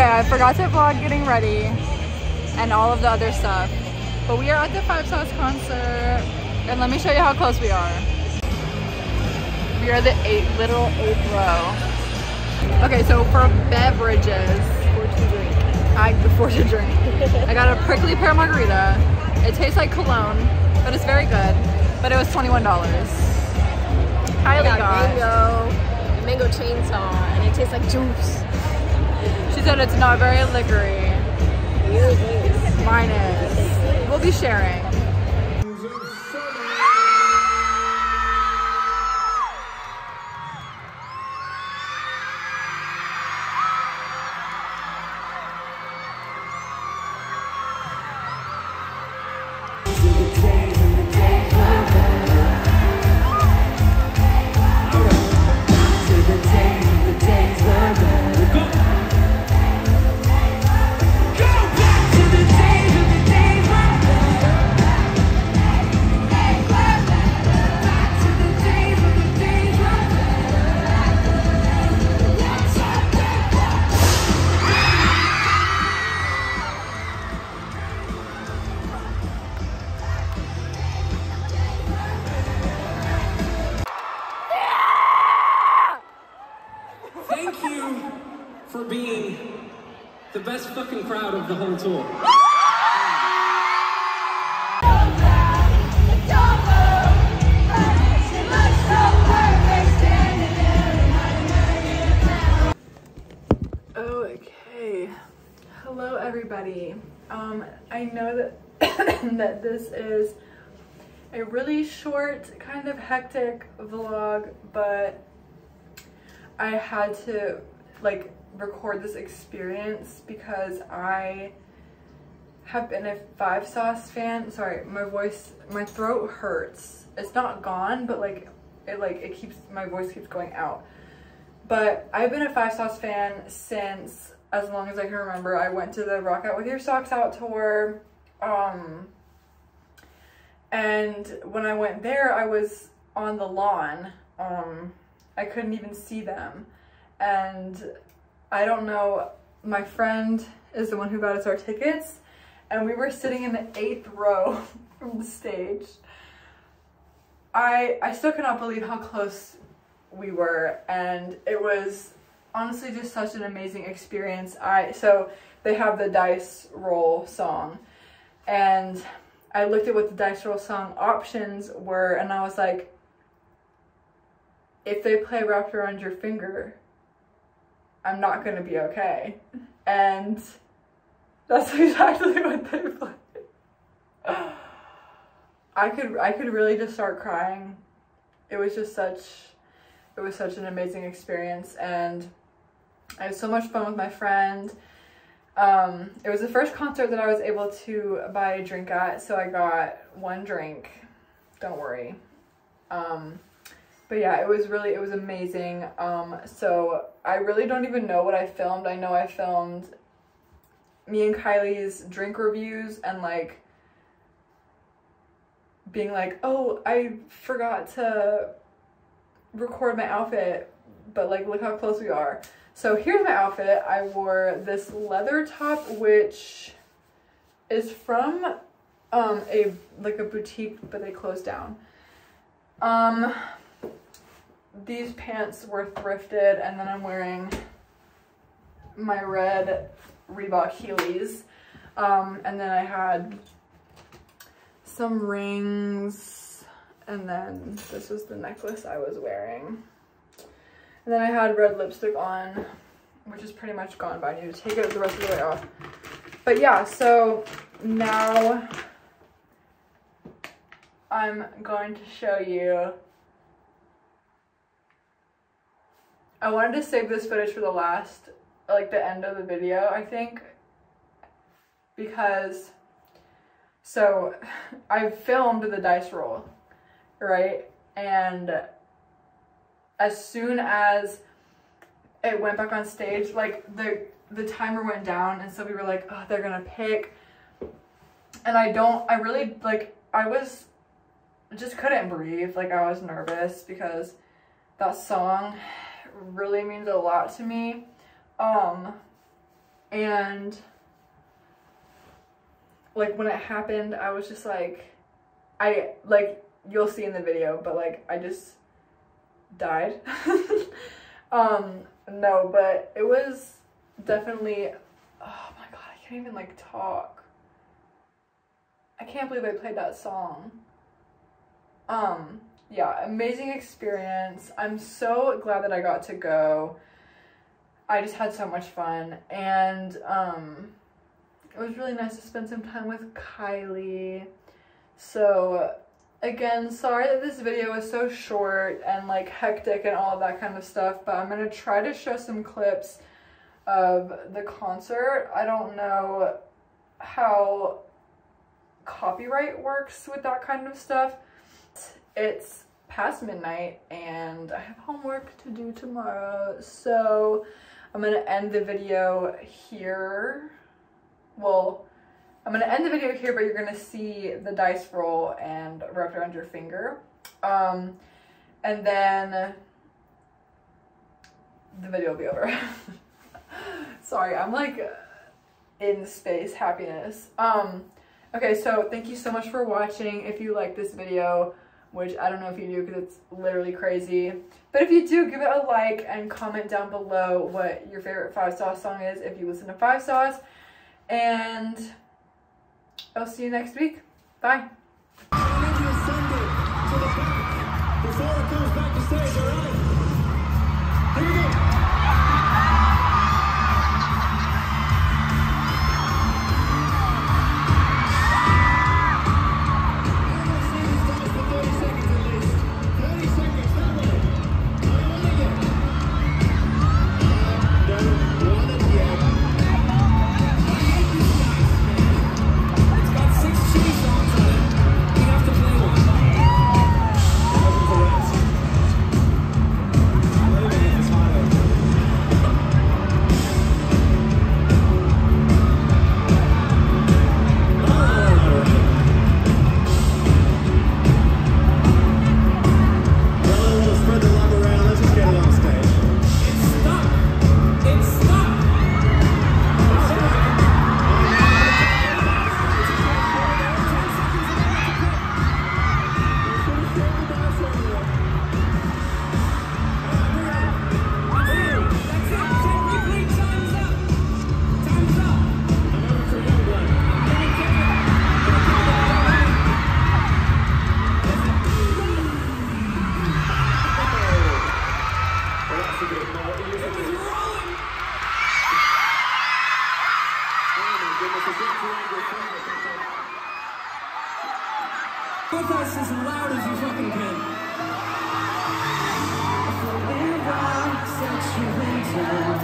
Okay, I forgot to vlog getting ready and all of the other stuff. But we are at the 5 Sauce concert. And let me show you how close we are. We are the literal 8th row. Okay, so for beverages, for to drink, I got a prickly pear margarita. It tastes like cologne, but it's very good. But it was $21. Kylee got mango chainsaw, and it tastes like juice. She said it's not very liquory. Mine is. We'll be sharing. Thank you for being the best fucking crowd of the whole tour. Okay, hello everybody. I know that that this is a really short, kind of hectic vlog, but I had to like record this experience because I have been a 5 Sauce fan. Sorry, my throat hurts. It's not gone, but it keeps, my voice keeps going out. But I've been a 5 Sauce fan since as long as I can remember. I went to the Rock Out With Your Socks Out tour. And when I went there, I was on the lawn. I couldn't even see them. And I don't know, my friend is the one who got us our tickets, and we were sitting in the 8th row from the stage. I still cannot believe how close we were, and it was honestly just such an amazing experience. So they have the Dice Roll song, and I looked at what the Dice Roll song options were, and I was like, if they play Wrapped Around Your Finger, I'm not gonna be okay. And that's exactly what they played. I could really just start crying. It was such an amazing experience, and I had so much fun with my friend. It was the first concert that I was able to buy a drink at, so I got 1 drink. Don't worry. But yeah, it was amazing. So I really don't even know what I filmed. I know I filmed me and Kylie's drink reviews and like being like, oh, I forgot to record my outfit, but like look how close we are. So here's my outfit. I wore this leather top, which is from a boutique, but they closed down. These pants were thrifted, and then I'm wearing my red Reebok Kylees. And then I had some rings, and then this was the necklace I was wearing. And then I had red lipstick on, which is pretty much gone, but I need to take it the rest of the way off. But yeah, so now I'm going to show you. I wanted to save this footage for the last, like the end of the video, I think, because, so I filmed the Dice Roll, right? And as soon as it went back on stage, like the timer went down, and so we were like, oh, they're gonna pick. And I just couldn't breathe. Like, I was nervous because that song really means a lot to me. And like when it happened, I was just like, you'll see in the video, but like I just died. No, but it was definitely, oh my god, I can't even like talk. I can't believe I played that song. Yeah, amazing experience. I'm so glad that I got to go. I just had so much fun, and it was really nice to spend some time with Kylee. So again, sorry that this video was so short and like hectic and all of that kind of stuff, but I'm gonna try to show some clips of the concert. I don't know how copyright works with that kind of stuff. It's past midnight and I have homework to do tomorrow, so I'm gonna end the video here. Well, I'm gonna end the video here, but you're gonna see the dice roll and wrapped around your finger. And then the video will be over. Sorry, I'm like in space happiness. Okay, so thank you so much for watching. If you like this video, which I don't know if you do because it's literally crazy, but if you do, give it a like and comment down below what your favorite 5 Sauce song is if you listen to 5 Sauce. And I'll see you next week. Bye. Before it goes back to stage, all right? Here we go. With us as loud as you fucking can.